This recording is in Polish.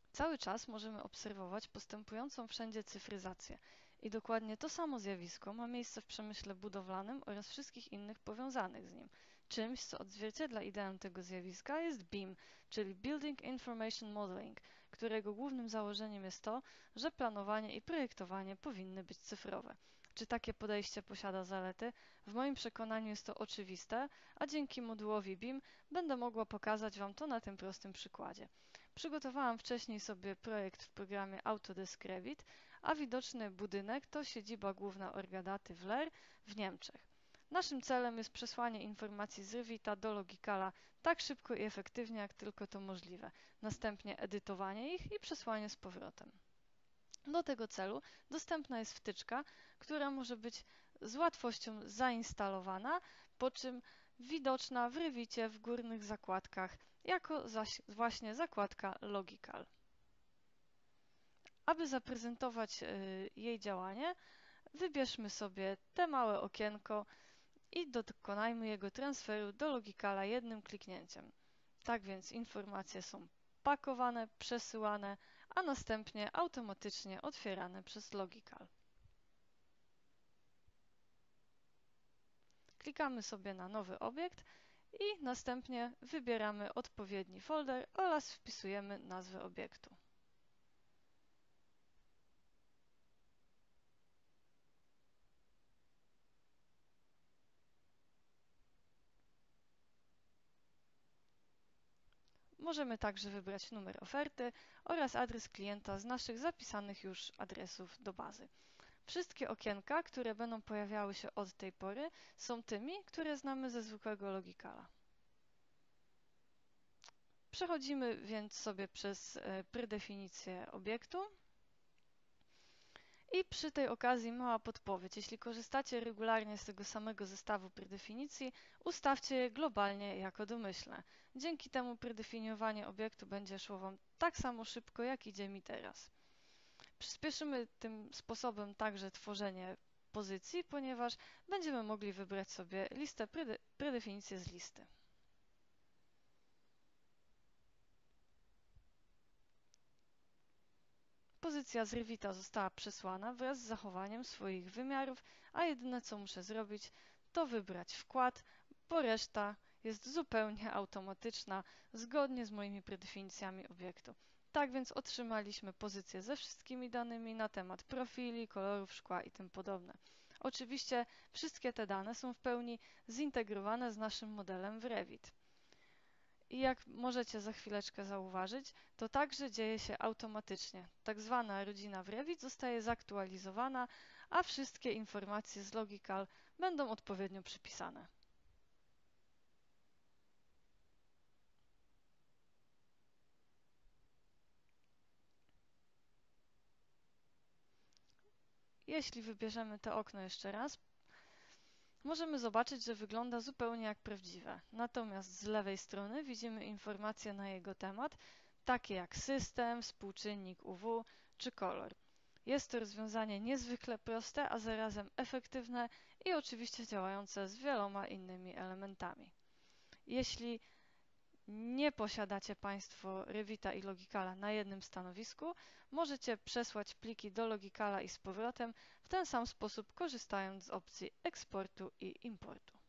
Cały czas możemy obserwować postępującą wszędzie cyfryzację i dokładnie to samo zjawisko ma miejsce w przemyśle budowlanym oraz wszystkich innych powiązanych z nim. Czymś, co odzwierciedla ideę tego zjawiska, jest BIM, czyli Building Information Modeling, którego głównym założeniem jest to, że planowanie i projektowanie powinny być cyfrowe. Czy takie podejście posiada zalety? W moim przekonaniu jest to oczywiste, a dzięki modułowi BIM będę mogła pokazać Wam to na tym prostym przykładzie. Przygotowałam wcześniej sobie projekt w programie Autodesk Revit, a widoczny budynek to siedziba główna Orgadaty w Leer w Niemczech. Naszym celem jest przesłanie informacji z Revita do Logicala tak szybko i efektywnie, jak tylko to możliwe. Następnie edytowanie ich i przesłanie z powrotem. Do tego celu dostępna jest wtyczka, która może być z łatwością zainstalowana, po czym widoczna w Revicie w górnych zakładkach, jako zaś właśnie zakładka Logical. Aby zaprezentować jej działanie, wybierzmy sobie te małe okienko i dokonajmy jego transferu do Logicala jednym kliknięciem. Tak więc informacje są pakowane, przesyłane, a następnie automatycznie otwierane przez Logical. Klikamy sobie na nowy obiekt i następnie wybieramy odpowiedni folder oraz wpisujemy nazwę obiektu. Możemy także wybrać numer oferty oraz adres klienta z naszych zapisanych już adresów do bazy. Wszystkie okienka, które będą pojawiały się od tej pory, są tymi, które znamy ze zwykłego Logicala. Przechodzimy więc sobie przez predefinicję obiektu. I przy tej okazji mała podpowiedź. Jeśli korzystacie regularnie z tego samego zestawu predefinicji, ustawcie je globalnie jako domyślne. Dzięki temu predefiniowanie obiektu będzie szło Wam tak samo szybko, jak idzie mi teraz. Przyspieszymy tym sposobem także tworzenie pozycji, ponieważ będziemy mogli wybrać sobie listę predefinicję z listy. Pozycja z Revita została przesłana wraz z zachowaniem swoich wymiarów, a jedyne co muszę zrobić, to wybrać wkład, bo reszta jest zupełnie automatyczna, zgodnie z moimi predefinicjami obiektu. Tak więc otrzymaliśmy pozycję ze wszystkimi danymi na temat profili, kolorów szkła i tym podobne. Oczywiście wszystkie te dane są w pełni zintegrowane z naszym modelem w Revit. I jak możecie za chwileczkę zauważyć, to także dzieje się automatycznie. Tak zwana rodzina w Revit zostaje zaktualizowana, a wszystkie informacje z Logical będą odpowiednio przypisane. Jeśli wybierzemy to okno jeszcze raz, możemy zobaczyć, że wygląda zupełnie jak prawdziwe. Natomiast z lewej strony widzimy informacje na jego temat, takie jak system, współczynnik UW czy kolor. Jest to rozwiązanie niezwykle proste, a zarazem efektywne i oczywiście działające z wieloma innymi elementami. Jeśli nie posiadacie Państwo Revita i Logicala na jednym stanowisku, możecie przesłać pliki do Logicala i z powrotem w ten sam sposób, korzystając z opcji eksportu i importu.